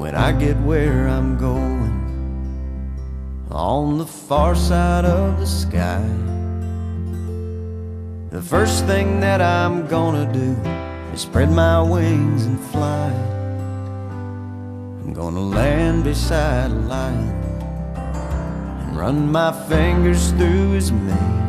when I get where I'm going, on the far side of the sky, the first thing that I'm gonna do is spread my wings and fly. I'm gonna land beside a lion and run my fingers through his mane,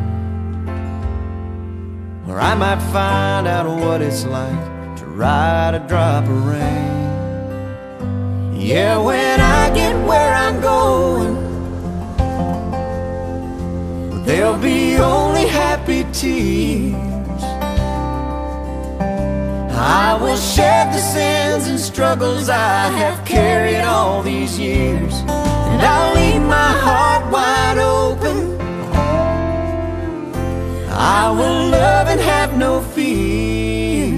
where I might find out what it's like to ride a drop of rain. Yeah, when I get where I'm going, there'll be only happy tears. I will shed the sins and struggles I have carried all these years, and I'll leave my heart wide open. I will love and have no fear.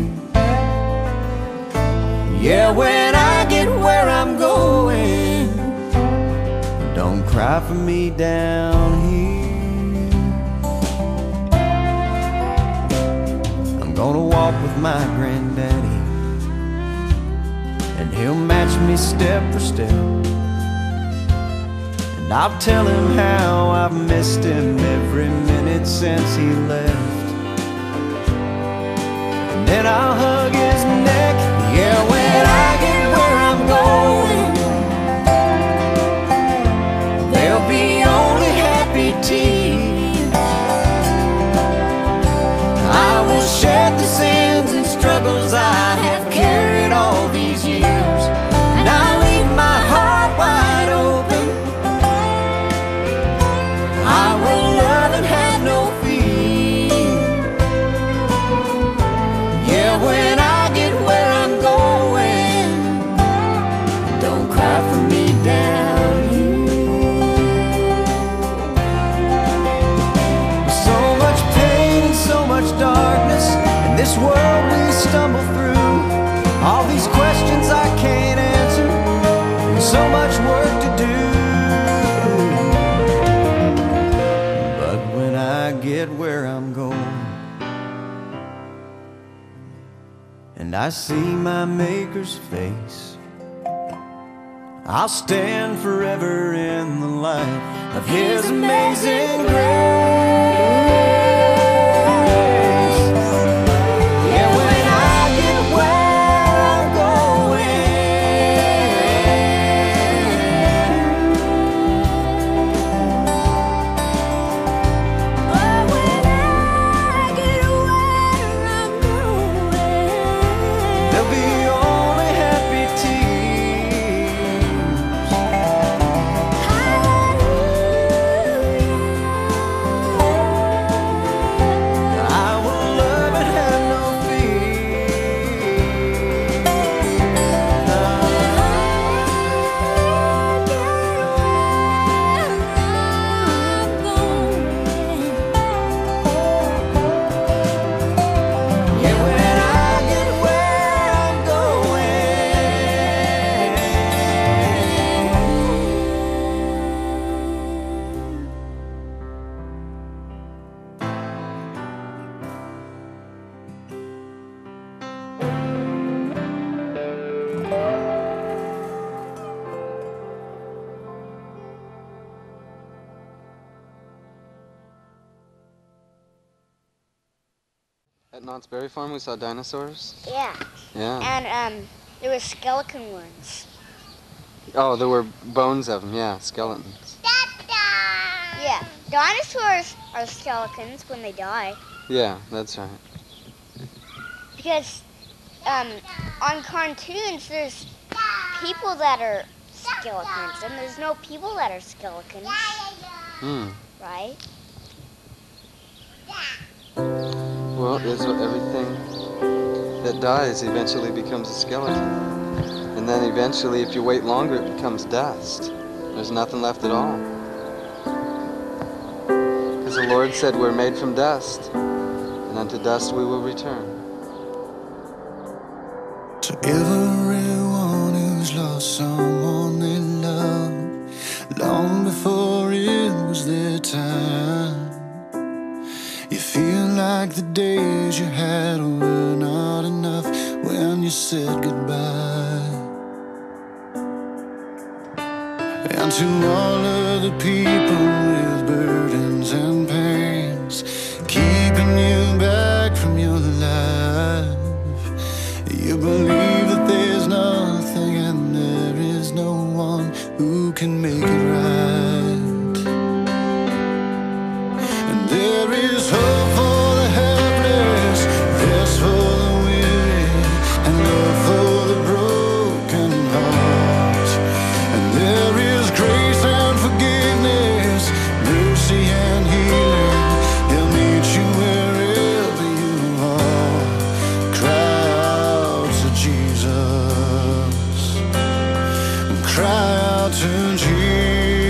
Yeah, when I get where I'm going, don't cry for me down here. I'm gonna walk with my granddaddy, and he'll match me step for step, and I'll tell him how I've missed him every minute since he left. And then I'll hug his neck. Yeah, when I get where I'm going, there'll be only happy tears. I will shed the sins and struggles I have carried all these years, and I'll leave my heart wide open. I will love and have no fear. Yeah, when I get where I'm going, don't cry for me down here. So much pain and so much darkness in this world we stumble through. All these questions I can't answer, and so much work to do. But when I get where I'm going, and I see my Maker's face, I'll stand forever in the light of His amazing grace. Yeah, when I get where I'm there'll be only happy tears. I will love and have no fear. Yeah, when I get where I'm At Knott's Berry Farm, we saw dinosaurs. Yeah, Yeah. and there were skeleton ones. Oh, there were bones of them. Yeah, skeletons. Yeah, dinosaurs are skeletons when they die. Yeah, that's right. Because on cartoons, there's people that are skeletons, and there's no people that are skeletons, Hmm. right? Well, is everything that dies eventually becomes a skeleton, and then eventually, if you wait longer, it becomes dust. There's nothing left at all. Because the Lord said we're made from dust, and unto dust we will return. To everyone who's lost someone they love, long before it was their time, you feel like the days you had were not enough when you said goodbye. And to all of the people with burdens and pains, keeping you back from your life. You believe that there's nothing and there is no one who can make it right. And there is hope for the helpless, rest for the weary, and love for the broken heart. And there is grace and forgiveness, mercy and healing. He'll meet you wherever you are. Cry out to Jesus, cry out to Jesus.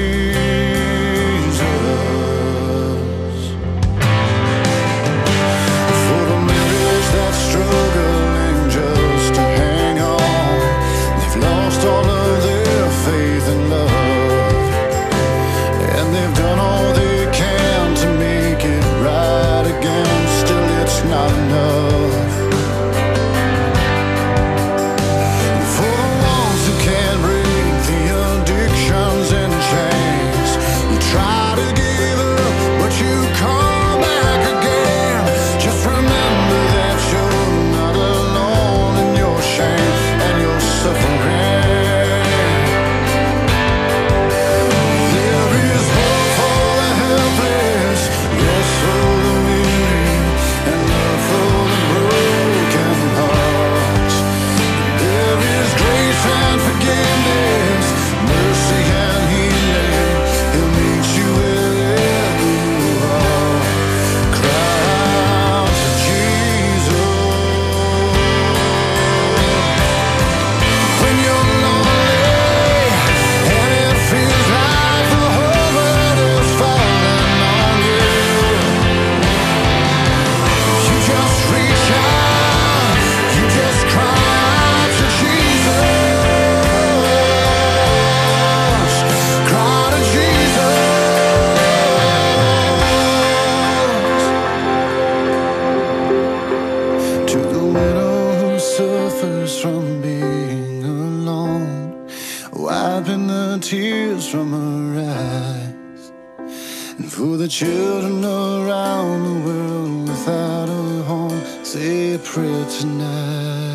For the members that struggling just to hang on, they've lost all of their faith and love, and they've done all they can to make it right again. Still, it's not enough. For the ones who can't break the addictions and chains, you try to give up, but you come back again. Just remember that you're not alone in your shame and your suffering. There is hope for the helpless, yes for the weary, and love for the broken heart. There is grace and forgiveness, mercy and healing. He'll meet you wherever you are. Cry out to Jesus. When you're lonely and it feels like the whole world is falling on you, you just reach out, you just cry out to Jesus. Cry to Jesus. To the widow who suffers from being alone, wiping the tears from her eyes. And for the children around the world without a home, say a prayer tonight.